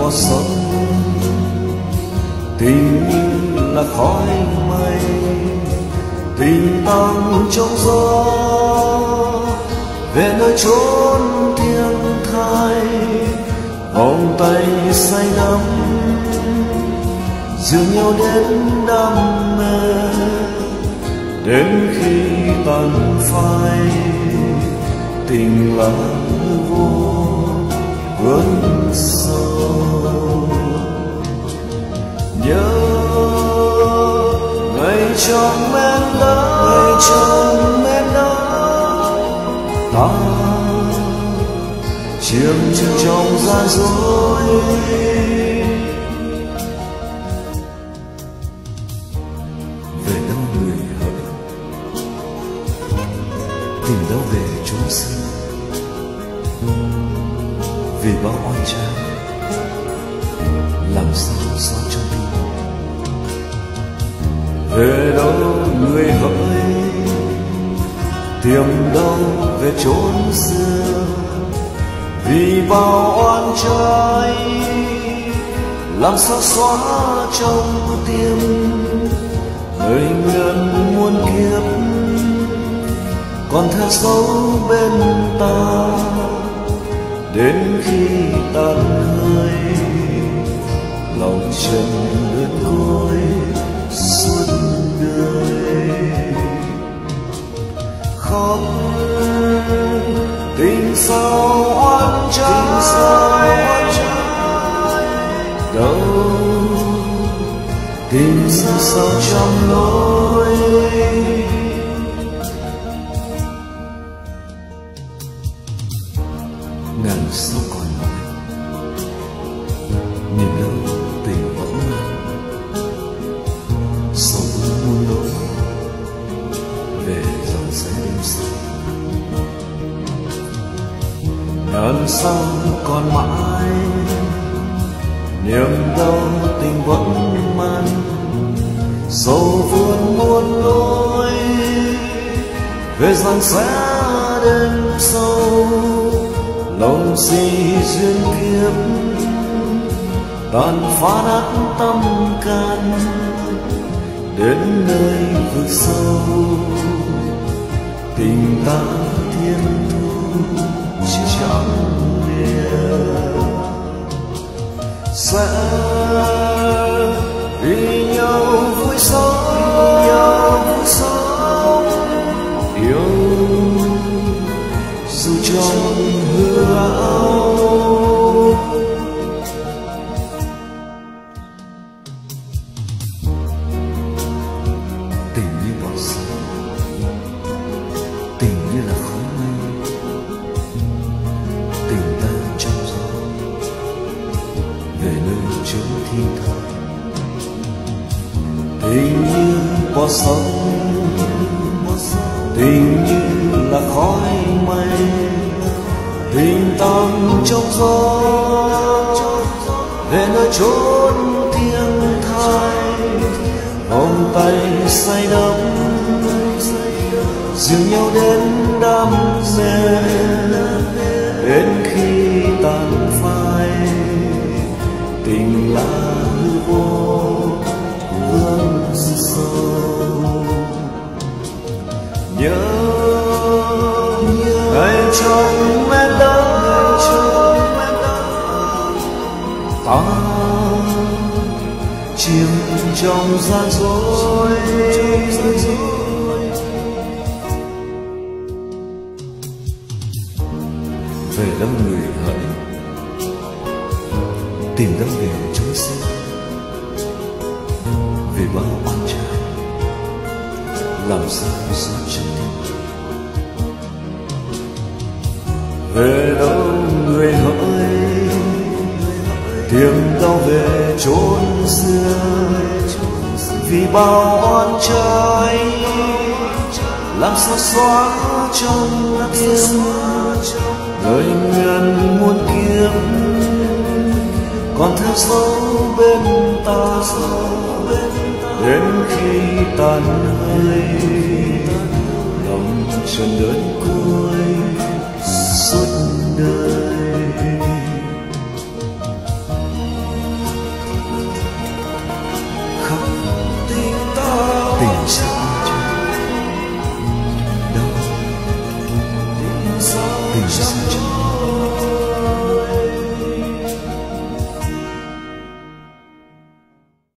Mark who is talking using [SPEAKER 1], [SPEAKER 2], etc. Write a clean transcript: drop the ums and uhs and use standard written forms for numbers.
[SPEAKER 1] bỏ sống, tình như là khói mây, tình tăng trong gió về nơi chốn thiên thai. Vòng tay say đắm dìu nhau đến đam mê, đến khi tàn phai tình là hư vô vẫn sâu. Nhớ ngày trong men đá, ta chiêm trong gian dối. Về đâu người hỡi, tìm đâu về chốn xưa, vì bao oan trái làm sao xóa trong tim. Về đâu người hỡi, tìm đâu về chốn xưa, vì bao oan trái làm sao xóa trong tim. Người nguyện muôn kiếp còn theo dấu bên ta, đến khi tàn hơi lòng chân lướt côi suốt đời. Khóc tình sao oan trái, đâu tình sao trong lối. Ngàn sâu còn mỏi, nhìn đâu tình vẫn mang, sầu muôn lối về dòng sông đêm sâu. Ngàn sao còn mãi, niềm đau tình vẫn man, sầu vươn muôn lối về dòng xe đêm sâu. Lòng si duyên kiếp tàn phá nát tâm can, đến nơi vực sâu tình ta thiên thu chẳng lìa. Sẽ vì nhau vui sống, yêu dù trong hư ảo. Tình như bỏ sông, tình như là khói mây, tình ta trong gió về nơi chốn thiên thai. Tình như bỏ sông, tình như là khói mây, tình tăng trong gió về nơi chốn thiên thai. Vòng tay say đắm dìu nhau đến đam mê, đến khi tàn phai tình là hư vô vẫn sâu. Nhớ ngày trong men đá, ta chìm trong gian dối. Về đâu người hỡi, tìm đâu về chốn xưa, vì bao oan trái làm sao xóa chân tim. Về đâu người hỡi, tìm đâu về chốn xưa, vì bao oan trái làm sao xóa trong tim. Lời nguyện muôn kiếp còn theo dấu bên ta, đến khi tàn hơi lòng chân đến cuối suốt đời. tình xa trời.